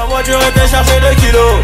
voiture était chargée de kilos.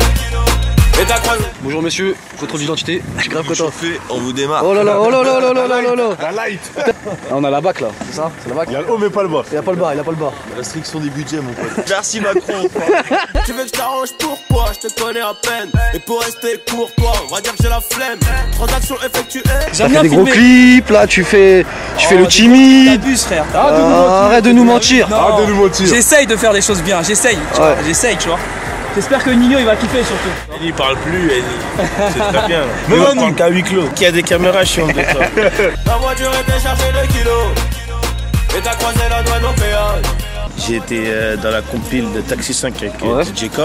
Bonjour messieurs, contrôle d'identité. Je suis grave content. On vous démarre. Oh là là, oh là là là là là là là. La light. On a la bac là, c'est ça? C'est la bac. Il y a le haut mais pas le bas. Il a pas le bas, il a pas le bas. Restriction des budgets mon pote. Merci Macron. Tu veux que je t'arrange pourquoi? Je te connais à peine. Et pour rester courtois, on va dire que j'ai la flemme. Transaction effectuée. T'as fait des gros clips là, tu fais le timide. T'abuses frère. Arrête de nous mentir. Arrête de nous mentir. J'essaye de faire des choses bien, j'essaye. J'essaye, tu vois. J'espère que Nino il va kiffer surtout. Il parle plus, c'est très bien. Mais on parle qu'à huis clos. Qu'il y a des caméras chiantes de ça. La voiture était chargée de kilos. Et t'as croisé la douane au péage. J'ai été dans la compile de Taxi 5 avec DJ Core,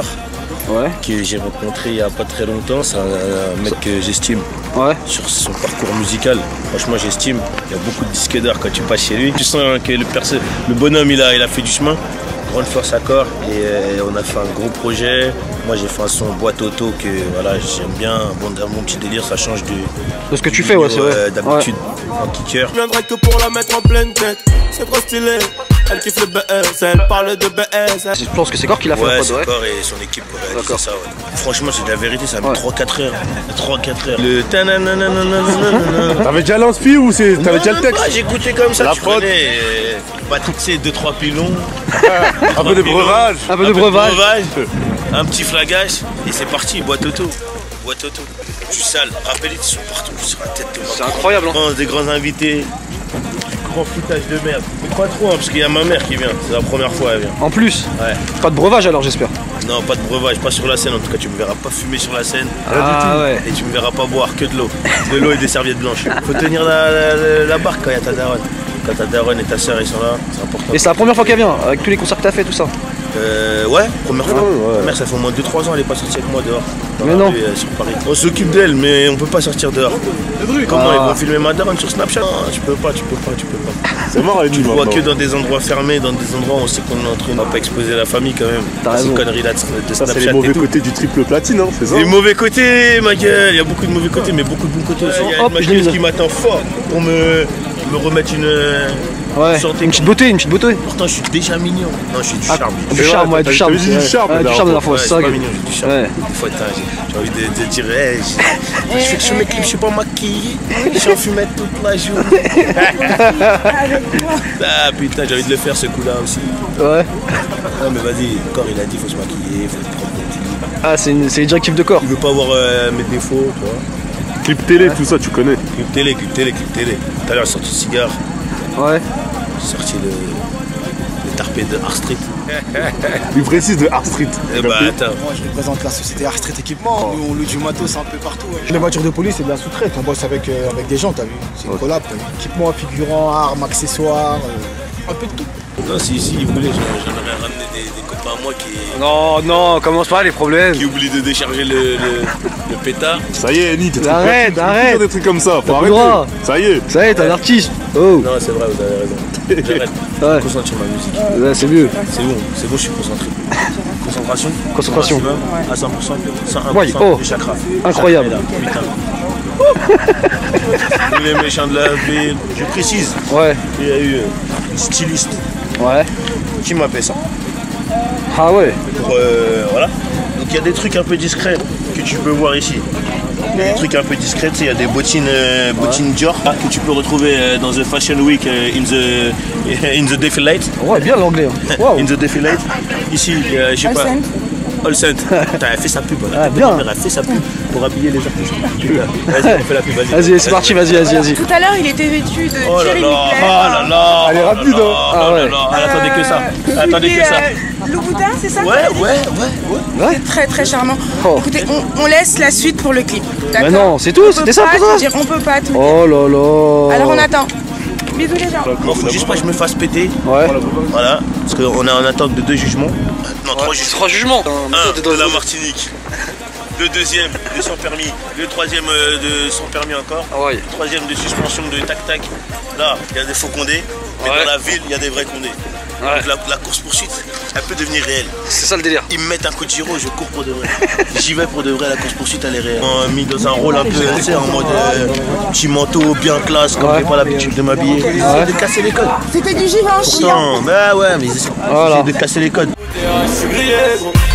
que j'ai rencontré il y a pas très longtemps. C'est un mec que j'estime sur son parcours musical. Franchement, j'estime. Il y a beaucoup de disques d'or quand tu passes chez lui. Tu sens que le bonhomme il a fait du chemin. Grande force à Corps et on a fait un gros projet. Moi j'ai fait un son boîte auto que voilà j'aime bien, bon petit délire, ça change de ce que tu fais, ouais, c'est vrai. D'habitude en kicker. Je viendrai que pour la mettre en pleine tête. C'est trop stylé. Elle kiffe le BS, elle parle de BS. Je pense que c'est Corps qui l'a fait. Ouais, c'est Corps et son équipe pour réaliser ça. Franchement, c'est de la vérité, ça met 3-4 heures. 3-4 heures. Le tananananananana. T'avais déjà l'inspi ou t'avais déjà le texte? J'ai écouté comme ça, la tu connais. Batterie, 2-3 pilons. Un peu de breuvage. Un peu de breuvage. Un petit flagage et c'est parti, boîte auto. Boîte auto. Du sale, rappelez, ils sont partout sur la tête de moi. C'est incroyable. Des grands invités. Grand foutage de merde. Mais pas trop, hein, parce qu'il y a ma mère qui vient. C'est la première fois elle vient. En plus. Ouais. Pas de breuvage alors j'espère. Non, pas de breuvage, pas sur la scène. En tout cas, tu me verras pas fumer sur la scène. Ouais. Et tu me verras pas boire que de l'eau. De l'eau et des serviettes blanches. Faut tenir la barque quand il y a ta daronne. Quand ta daronne et ta soeur ils sont là, c'est important. Et c'est la première fois qu'elle vient, avec tous les concerts que t'as fait, tout ça. Ouais, première fois. Ma mère, ça fait au moins 2-3 ans, elle est pas sortie avec moi dehors. Mais non. Sur Paris. On s'occupe d'elle, mais on peut pas sortir dehors. Comment ils vont filmer ma daronne sur Snapchat? Non, tu peux pas. C'est mort, tu vois que dans des endroits fermés, dans des endroits où on sait qu'on est entre nous. On va pas exposer la famille quand même. T'as raison. Ces conneries là de Ça, Snapchat. c'est les mauvais côtés du triple platine, hein, c'est ça? Les mauvais côtés, ma gueule. Il y a beaucoup de mauvais côtés, mais beaucoup de bons côtés aussi. Il y a une maquilleuse qui m'attend fort pour me remettre une petite beauté, Pourtant, je suis déjà mignon. Non, je suis du charme. Du charme, ouais, du charme. Du charme de la fois, c'est ça. Pas mignon, j'ai du charme. Des fois, j'ai envie de dire, je fais que je mes clips, je suis pas maquillé. Je suis en fumette toute la journée. Ah putain, j'ai envie de le faire ce coup-là aussi. Ouais. Non, mais vas-y, Corps, il a dit, faut se maquiller, faut prendre des clips. Ah, c'est les directives de Corps. Il veut pas voir mes défauts, tu vois. Clip télé, tout ça, tu connais. Clip télé. Tout à l'heure, j'ai sorti le cigare. Ouais. J'ai sorti le tarpé de Art Street. Il précise de Art Street. Bah attends. Moi je représente la société Art Street Équipement. Nous on loue du matos un peu partout. Les voitures de police c'est de la sous-traite. On bosse avec des gens, t'as vu. C'est une collab. Équipement, figurants, armes, accessoires, un peu de tout. Non, si il voulait, j'en aurais ramené des copains à moi qui. Non, commence pas les problèmes. Qui oublient de décharger le pétard. Ça y est, Nick, arrête. Des trucs comme ça, faut arrêter. Ça y est, t'es un artiste. Oh. Non, c'est vrai, vous avez raison. J'arrête. Ouais. Concentre sur ma musique. Ouais, c'est mieux. C'est bon, je suis concentré. Concentration. À 100%, 101% Ouais, des chakras. Incroyable. Putain. Tous les méchants de la ville. Je précise. Ouais. Il y a eu une styliste. Ouais. Qui m'a fait ça. Ah ouais. Pour, voilà. Donc il y a des trucs un peu discrets que tu peux voir ici. Il y a des trucs un peu discrets, il y a des bottines Dior que tu peux retrouver dans The Fashion Week in the Defilate. Ouais, bien l'anglais. Wow. In the Defilate. Ici, je sais pas. All Saint. Elle a fait sa pub. Bien. Elle a fait sa pub pour habiller les gens. Vas-y, on fait la pub. Vas-y, c'est parti, vas-y. Tout à l'heure, il était vêtu de Thierry Mugler. Oh là là. Elle est rapide, hein. Ah ouais. Elle attendait que ça. Louboutin, c'est ça? Ouais. Très très charmant. Oh. Écoutez, on laisse la suite pour le clip. Mais non, c'est tout, c'était ça pour ça. On peut pas tout. Oh là là. Alors on attend. Bisous les gens. Non, faut juste pas que je me fasse péter. Ouais. Voilà. Parce qu'on est en attente de 2 jugements. Non, 3 jugements. 3 jugements. Un de la Martinique. Le deuxième de sans permis. Le troisième de sans permis encore. Ah ouais. Le troisième de suspension de tac-tac. Là, il y a des faux condés. Mais dans la ville, il y a des vrais condés. Ouais. Donc la course-poursuite, elle peut devenir réelle. C'est ça le délire. Ils me mettent un coup de giro, je cours pour de vrai. J'y vais pour de vrai, la course-poursuite, elle est réelle. On m'a mis dans un rôle un peu, tu sais, en mode petit manteau, bien classe, comme j'ai pas l'habitude de m'habiller. Ils essaient de casser les codes. C'était du Givenchy. Pourtant, bah ouais, mais ils essaient de casser les codes. Je suis grillé, gros.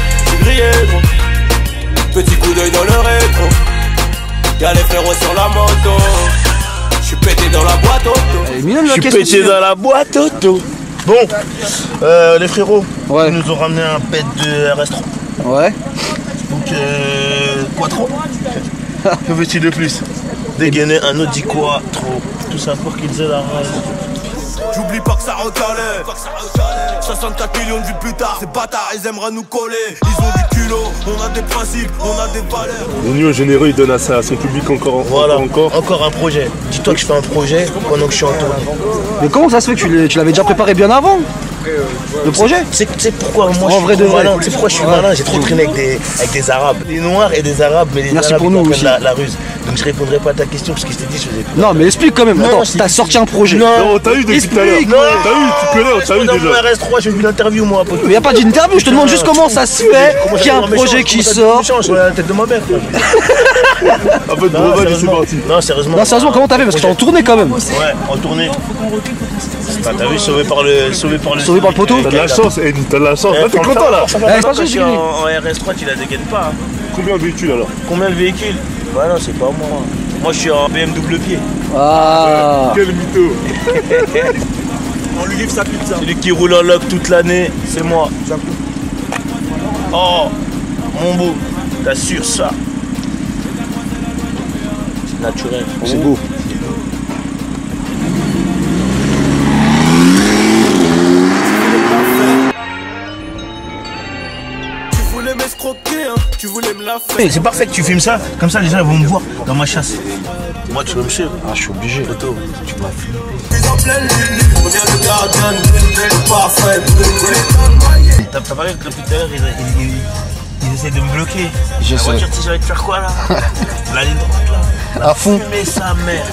grillé gros. Petit coup d'œil dans le rétro. Y'a les frérots sur la moto. J'suis pété dans la boîte auto. J'suis pété dans la boîte auto. Bon, les frérots, ils nous ont ramené un pet de RS3. Ouais. Donc, Quattro. Que veux-tu de plus? Dégainer un Audi Quattro. Tout ça pour qu'ils aient la rage. J'oublie pas que ça recalait. 64 millions de vues plus tard. Ces bâtards, ils aimeraient nous coller. Ils ont du culot, on a des principes, on a des valeurs. Nino généreux, il donne à son public encore. Voilà, encore un projet. Dis-toi que je fais un projet pendant que je suis en tournée. Mais comment ça se fait que tu l'avais déjà préparé bien avant? Le projet? C'est pourquoi moi je suis malin. C'est pourquoi je suis malin. J'ai trop traîné avec des Arabes. Des Noirs et des Arabes, mais les Merci Arabes pour nous aussi. la ruse. Donc je répondrai pas à ta question parce que je t'ai dit je faisais. Non mais explique quand même. Non, attends, t'as sorti un projet. Non, t'as eu depuis tout à l'heure. T'as eu, tu connais, t'as eu Dans déjà. mon RS3, j'ai vu l'interview moi. Mais y a pas d'interview, je te demande juste comment ça se fait qu'il y a un projet qui sort. Je la tête de ma mère. En fait, Broval, c'est parti. Non, sérieusement. Non, sérieusement, comment t'as fait? Parce que t'es en tournée quand même. Ouais, en tournée. T'as vu, sauvé par le poteau. T'as de la chance, t'as de la chance. Là, t'es content là. Je suis en RS3, tu la dégaines pas. Combien de véhicules alors? Combien de véhicules? Bah non, c'est pas moi. Moi, je suis en BMW pied. Ah. Quel mytho. On lui livre sa pizza. Celui qui roule en loc toute l'année, c'est moi. Oh, mon beau, t'assures ça. C'est naturel. C'est beau. Tu voulais m'escroquer, hein, tu voulais me la faire. C'est parfait que tu filmes ça, comme ça les gens vont me voir dans ma chasse. Moi tu veux me suivre? Ah, je suis obligé. Photo, tu m'as filmé. T'as parlé que depuis tout à l'heure, ils essaient de me bloquer. Je la sais. voiture, tu sais, j'allais te faire quoi là? La ligne droite là. À fond. Fumer sa mère.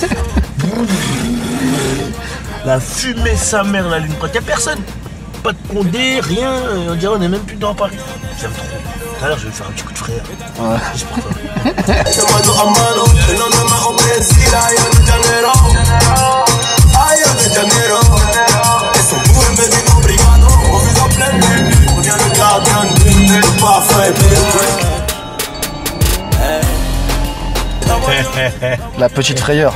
La fumée sa mère, la ligne droite. Y'a personne. Pas de condé, rien. On dirait on est même plus dans Paris. J'aime trop. Tout à l'heure, je vais faire un petit coup de frère. Ouais. Juste pour toi. La petite frayeur.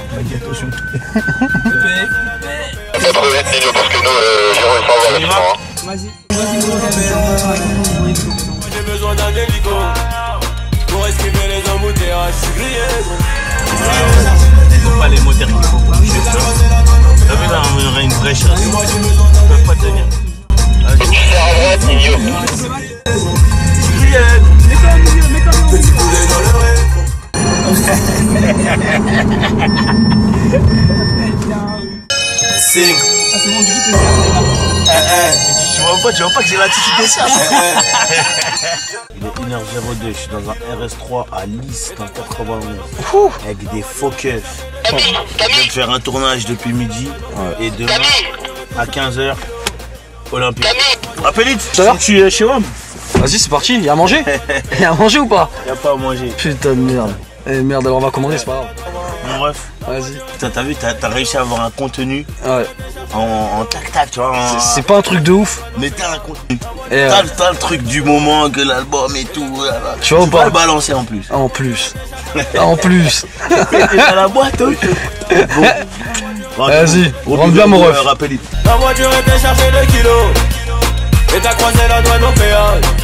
J'ai besoin d'un hélico pour esquiver les embouteillages. Je suis grillé. C'est pas les moteurs qu'il faut pour toucher ça. T'as vu là, on aurait une vraie chasse. Ils peuvent pas tenir. Petit poulet dans le rétro. Sing. Ah, c'est bon, du coup, Tu vois pas que j'ai l'attitude ça. Il est 1h02, je suis dans un RS3 à Nice dans 91 avec des faux keufs. Je viens de faire un tournage depuis midi et demain à 15h Olympique. Appelite, tu es chez Homme. Vas-y, c'est parti. Y'a à manger? Y'a à manger ou pas? Y'a pas à manger. Putain de merde. Eh merde, alors on va commander, c'est pas grave. Mon ref. Vas-y. Putain, t'as vu, t'as réussi à avoir un contenu en tac-tac, tu vois. C'est pas un truc de ouf. Mais t'as un contenu. T'as le truc du moment, que l'album et tout. Tu vois ou pas? Tu vas le balancer en plus. En plus. En plus. T'es dans la boîte, Bon. Vas-y, rentre bien mon ref. La voiture était chargée de kilos et t'as croisé la douane au péage.